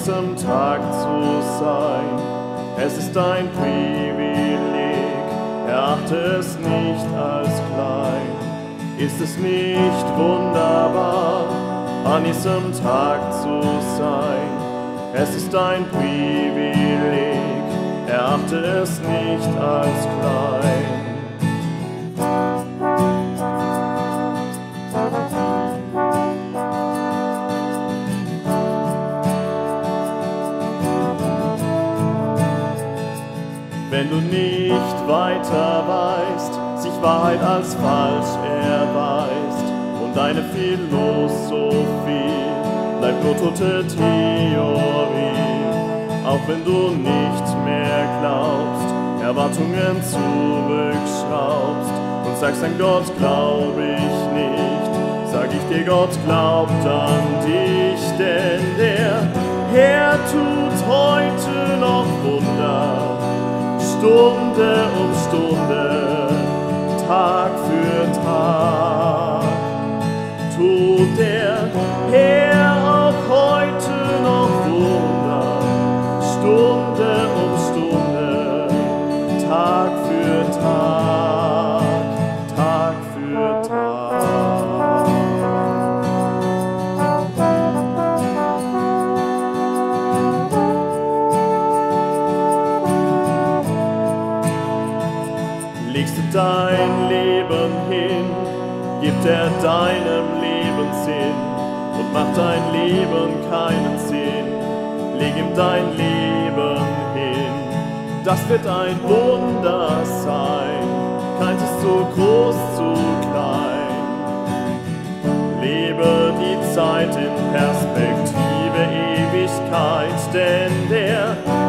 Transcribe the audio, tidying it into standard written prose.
diesem Tag zu sein. Es ist ein Privileg, erachte es nicht als klein. Ist es nicht wunderbar, an diesem Tag zu sein? Es ist ein Privileg, erachte es nicht als klein. Wenn du nicht weiter weißt, sich Wahrheit als falsch erweist und deine Philosophie bleibt nur tote Theorie, auch wenn du nicht mehr glaubst, Erwartungen zurückschraubst und sagst, an Gott glaub ich nicht, sag ich dir, Gott glaubt an dich, denn der Herr tut heute noch Wunder. Stunde um Stunde, Tag für Tag, tut der Herr auch heute noch Wunder. Stunde um Stunde, Tag für Tag, Tag für Tag. Legst du dein Leben hin, gibt er deinem Leben Sinn und macht dein Leben keinen Sinn. Leg ihm dein Leben hin, das wird ein Wunder sein, keins ist zu groß, zu klein. Lebe die Zeit in Perspektive Ewigkeit, denn der